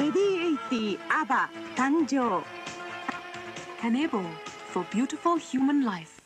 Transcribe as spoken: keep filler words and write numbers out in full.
レディーエイティアバ誕生。 Enable for beautiful human life.